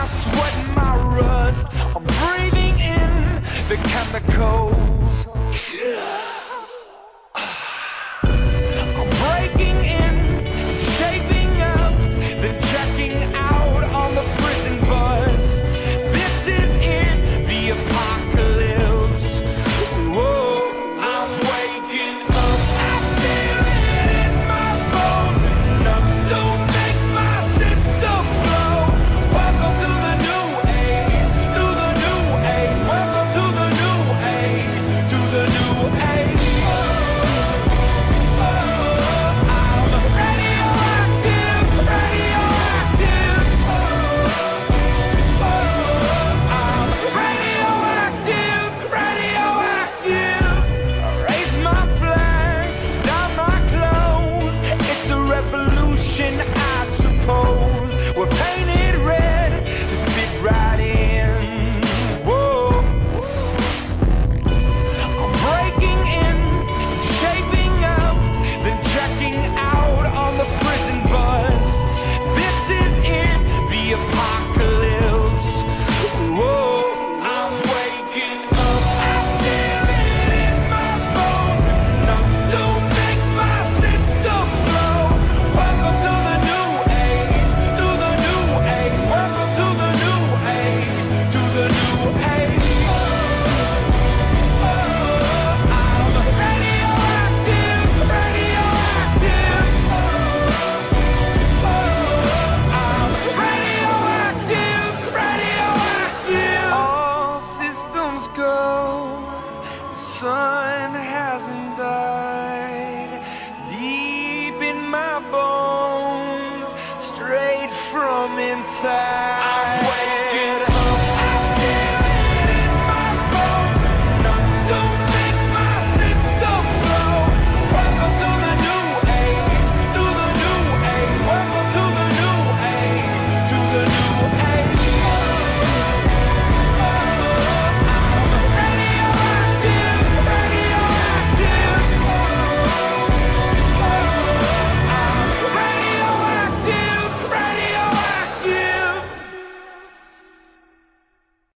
sweat and my rust. I'm breathing in the chemicals. I'm breaking in, shaping up, then checking out on the prison bus. This is in the apocalypse. Whoa, I'm waking up. I feel it in my bones. Enough to make my system blow. Welcome to the new age, to the new age. Welcome to the new age, to the new age. I'm radioactive, radioactive. I'm radioactive, radioactive. Raise my flag, down my clothes. It's a revolution, I suppose. We're painted red to fit right in. Whoa. I'm breaking in, shaping up, then checking out on the prison bus. This is in the apocalypse. Whoa, I'm waking up. I feel it in my bones. Enough to make my system blow. Welcome to the new age, to the new age. Welcome to the new age, to the new age. I'm radioactive, radioactive. I'm radioactive, radioactive. All systems go. The sun hasn't died. Deep in my bones, straight from inside.